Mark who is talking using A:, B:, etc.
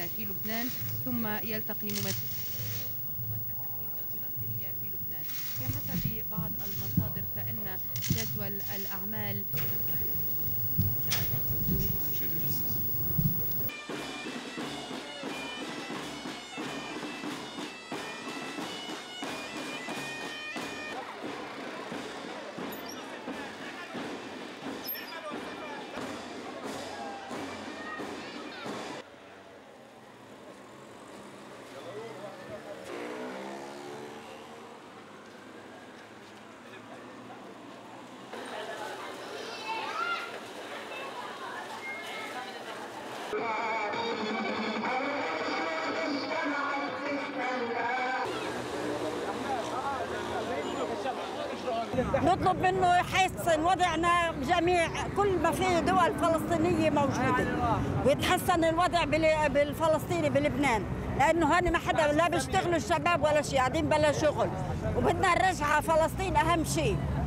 A: هنا في لبنان، ثم يلتقي ممثل الفلسطينية في لبنان. بحسب بعض المصادر فإن جدول الأعمال
B: نطلب منه يحسن وضعنا جميع كل ما فيه دول فلسطينية موجودة، ويتحسن الوضع بالفلسطيني بلبنان، لأنه هون ما حدا لا بيشتغلوا الشباب ولا شيء، قاعدين بلا شغل، وبدنا نرجع فلسطين أهم شيء.